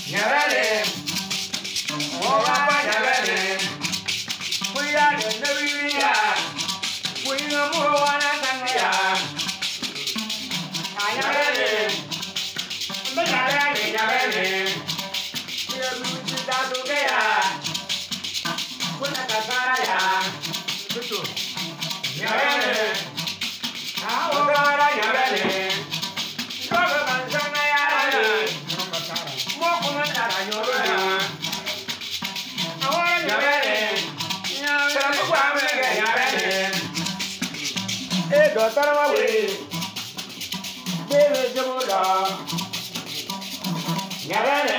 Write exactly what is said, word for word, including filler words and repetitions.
Nyabele, oh Papa Nyabele, we are the Navia, we are more one Tangia. Nyabele, Nyabele, Nyabele, we are losing that together. Put a Casaya, Nyabele, how about Nyabele? Hey, daughter, my way. Baby, Jamola. Nyabele.